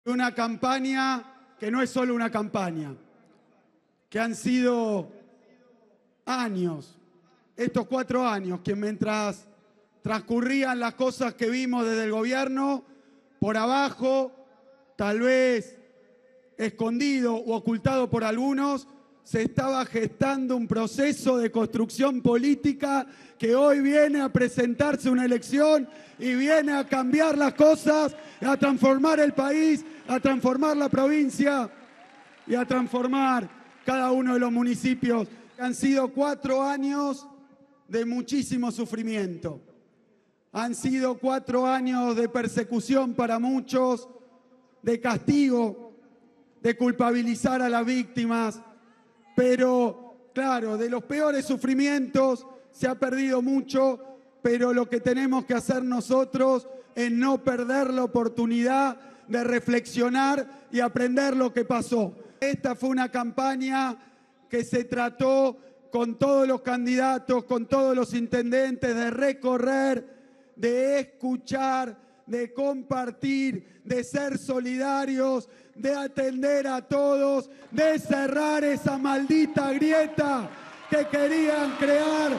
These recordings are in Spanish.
Una campaña que no es solo una campaña, que han sido años, estos 4 años, que mientras transcurrían las cosas que vimos desde el gobierno, por abajo, tal vez escondido o ocultado por algunos, se estaba gestando un proceso de construcción política que hoy viene a presentarse una elección y viene a cambiar las cosas, a transformar el país, a transformar la provincia y a transformar cada uno de los municipios. Han sido 4 años de muchísimo sufrimiento. Han sido 4 años de persecución para muchos, de castigo, de culpabilizar a las víctimas. Pero, claro, de los peores sufrimientos se ha perdido mucho, pero lo que tenemos que hacer nosotros es no perder la oportunidad de reflexionar y aprender lo que pasó. Esta fue una campaña que se trató con todos los candidatos, con todos los intendentes, de recorrer, de escuchar, de compartir, de ser solidarios, de atender a todos, de cerrar esa maldita grieta que querían crear.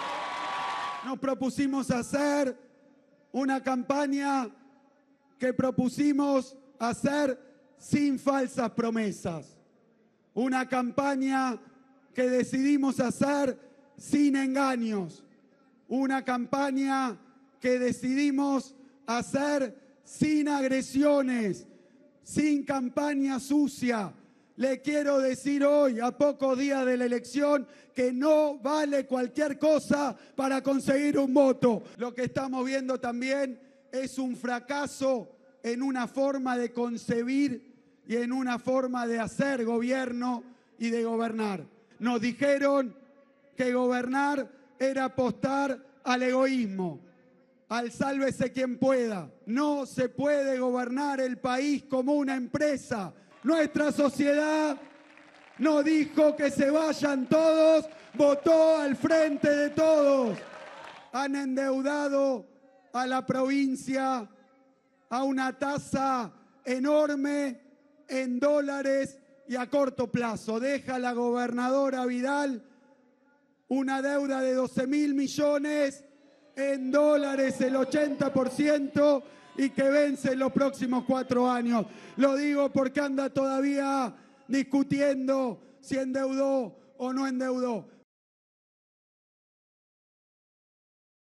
Nos propusimos hacer una campaña que propusimos hacer sin falsas promesas. Una campaña que decidimos hacer sin engaños. Una campaña que decidimos hacer sin agresiones, sin campaña sucia. Le quiero decir hoy, a pocos días de la elección, que no vale cualquier cosa para conseguir un voto. Lo que estamos viendo también es un fracaso en una forma de concebir y en una forma de hacer gobierno y de gobernar. Nos dijeron que gobernar era apostar al egoísmo, al sálvese quien pueda. No se puede gobernar el país como una empresa. Nuestra sociedad no dijo que se vayan todos, votó al frente de todos. Han endeudado a la provincia a una tasa enorme en dólares y a corto plazo. Deja la gobernadora Vidal una deuda de 12.000 millones en dólares, el 80%, y que vence en los próximos 4 años. Lo digo porque anda todavía discutiendo si endeudó o no endeudó.